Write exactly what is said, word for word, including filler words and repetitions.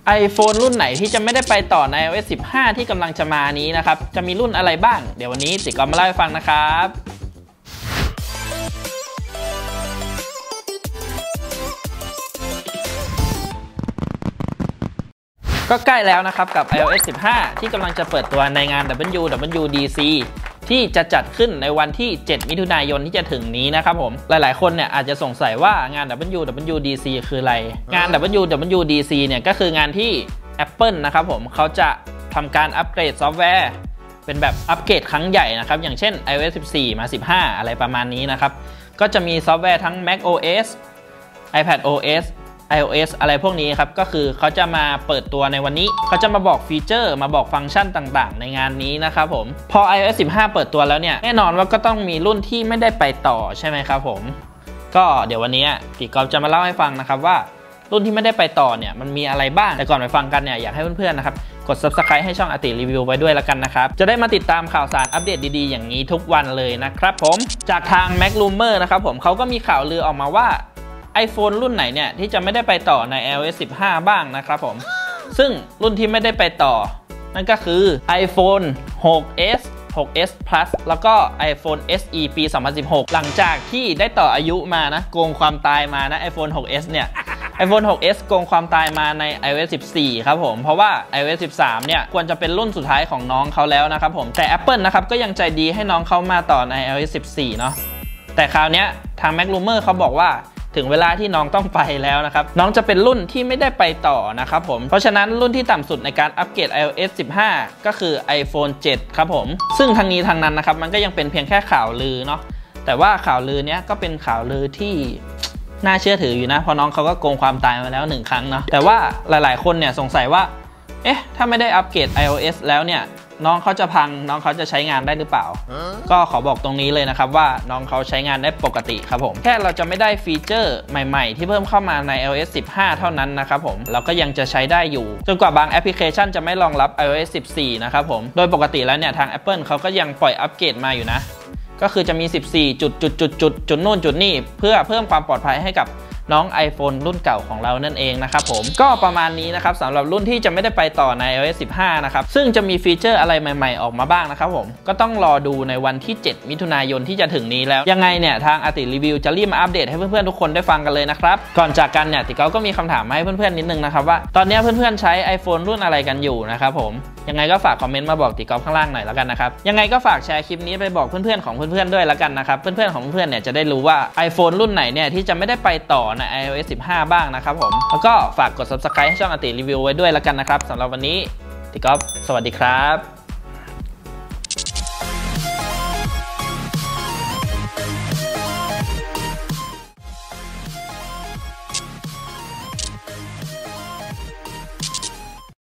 iPhone รุ่นไหนที่จะไม่ได้ไปต่อใน ไอ โอ เอส สิบห้า ที่กำลังจะมานี้นะครับจะมีรุ่นอะไรบ้างเดี๋ยววันนี้ติก็มาเล่าให้ฟังนะครับก็ใกล้แล้วนะครับกับ ไอ โอ เอส สิบห้า ที่กำลังจะเปิดตัวในงาน ดับเบิลยู ดับเบิลยู ดี ซี ที่จะจัดขึ้นในวันที่เจ็ดมิถุนายนที่จะถึงนี้นะครับผมหลายๆคนเนี่ยอาจจะสงสัยว่างาน ดับเบิลยู ดับเบิลยู ดี ซี คืออะไรงาน ดับเบิลยู ดับเบิลยู ดี ซี เนี่ยก็คืองานที่ Apple นะครับผมเขาจะทำการอัปเกรดซอฟต์แวร์เป็นแบบอัปเกรดครั้งใหญ่นะครับอย่างเช่น ไอ โอ เอส สิบสี่ มา สิบห้า อะไรประมาณนี้นะครับก็จะมีซอฟต์แวร์ทั้ง macOS iPadOS iOS อะไรพวกนี้ครับก็คือเขาจะมาเปิดตัวในวันนี้เขาจะมาบอกฟีเจอร์มาบอกฟังก์ชันต่างๆในงานนี้นะครับผมพอ ไอ โอ เอส สิบห้า เปิดตัวแล้วเนี่ยแน่นอนว่าก็ต้องมีรุ่นที่ไม่ได้ไปต่อใช่ไหมครับผมก็เดี๋ยววันนี้พี่กอล์ฟจะมาเล่าให้ฟังนะครับว่ารุ่นที่ไม่ได้ไปต่อเนี่ยมันมีอะไรบ้างแต่ก่อนไปฟังกันเนี่ยอยากให้เพื่อนๆนะครับกด ซับสไครบ์ ให้ช่องอาติรีวิวไว้ด้วยแล้วกันนะครับจะได้มาติดตามข่าวสารอัปเดตดีๆอย่างนี้ทุกวันเลยนะครับผมจากทาง MacRumor นะครับผมเขาก็มีข่าวลือออกมาว่าiPhone รุ่นไหนเนี่ยที่จะไม่ได้ไปต่อใน ไอ โอ เอส สิบห้า บ้างนะครับผมซึ่งรุ่นที่ไม่ได้ไปต่อนั่นก็คือ iPhone หก เอส หก เอส Plus แล้วก็ iPhone เอส อี ปี สองพันสิบหก หลังจากที่ได้ต่ออายุมานะโกงความตายมานะ iPhone หก เอส เนี่ย iPhone หก เอส โกงความตายมาใน ไอ โอ เอส สิบสี่ ครับผมเพราะว่า ไอ โอ เอส สิบสาม เนี่ยควรจะเป็นรุ่นสุดท้ายของน้องเขาแล้วนะครับผมแต่ Apple นะครับก็ยังใจดีให้น้องเขามาต่อใน ไอ โอ เอส สิบสี่ เนาะแต่คราวนี้ทาง MacRumor เขาบอกว่าถึงเวลาที่น้องต้องไปแล้วนะครับน้องจะเป็นรุ่นที่ไม่ได้ไปต่อนะครับผมเพราะฉะนั้นรุ่นที่ต่ำสุดในการอัปเกรด ไอ โอ เอส สิบห้า ก็คือ iPhone เจ็ด ครับผมซึ่งทางนี้ทางนั้นนะครับมันก็ยังเป็นเพียงแค่ข่าวลือเนาะแต่ว่าข่าวลือเนี้ยก็เป็นข่าวลือที่น่าเชื่อถืออยู่นะเพราะน้องเขาก็โกงความตายมาแล้วหนึ่งครั้งเนาะแต่ว่าหลายๆคนเนี่ยสงสัยว่าเอ๊ะถ้าไม่ได้อัปเกรด ไอ โอ เอส แล้วเนี่ยน้องเขาจะพังน้องเขาจะใช้งานได้หรือเปล่า ก็ขอบอกตรงนี้เลยนะครับว่าน้องเขาใช้งานได้ปกติครับผมแค่เราจะไม่ได้ฟีเจอร์ใหม่ๆที่เพิ่มเข้ามาใน ไอ โอ เอส สิบห้า เท่านั้นนะครับผมเราก็ยังจะใช้ได้อยู่จนกว่าบางแอปพลิเคชันจะไม่รองรับ ไอ โอ เอส สิบสี่ นะครับผมโดยปกติแล้วเนี่ยทาง Apple เขาก็ยังปล่อยอัปเกรดมาอยู่นะก็คือจะมีสิบสี่จุดจุดจุดจุดจุดนู่นจุดนี่เพื่อเพิ่มความปลอดภัยให้กับน้อง iPhone รุ่นเก่าของเรานั่นเองนะครับผมก็ประมาณนี้นะครับสำหรับรุ่นที่จะไม่ได้ไปต่อใน ไอ โอ เอส สิบห้า นะครับซึ่งจะมีฟีเจอร์อะไรใหม่ๆออกมาบ้างนะครับผมก็ต้องรอดูในวันที่เจ็ดมิถุนายนที่จะถึงนี้แล้วยังไงเนี่ยทางอาติรีวิวจะรีบมาอัปเดตให้เพื่อนๆทุกคนได้ฟังกันเลยนะครับก่อนจากกันเนี่ยติเก้าก็มีคำถามมาให้เพื่อนๆนิดนึงนะครับว่าตอนนี้เพื่อนๆใช้ iPhone รุ่นอะไรกันอยู่นะครับผมยังไงก็ฝากคอมเมนต์มาบอกติเก้าข้างล่างหน่อยแล้วกันนะครับยังไงก็ฝากแชร์คลิปนี้ไปบอกเพื่อนๆของเพื่อนๆด้วยแล้วกันนะครับเพื่อนๆของเพื่อนๆเนี่ยจะได้รู้ว่า iPhone รุ่นไหนเนี่ยที่จะไม่ได้ไปต่อใน ไอ โอ เอส สิบห้า บ้างนะครับผมแล้วก็ฝากกด ซับสไครบ์ ให้ช่องอาติรีวิวไว้ด้วยแล้วกันนะครับสำหรับวันนี้ติเก้าสวัสดีครับ